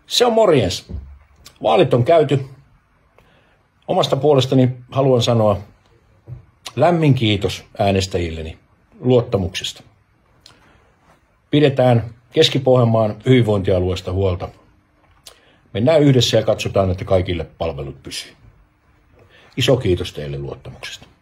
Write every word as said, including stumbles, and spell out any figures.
Se on morjens. Vaalit on käyty. Omasta puolestani haluan sanoa lämmin kiitos äänestäjilleni luottamuksesta. Pidetään Keski-Pohjanmaan hyvinvointialueesta huolta. Mennään yhdessä ja katsotaan, että kaikille palvelut pysyy. Iso kiitos teille luottamuksesta.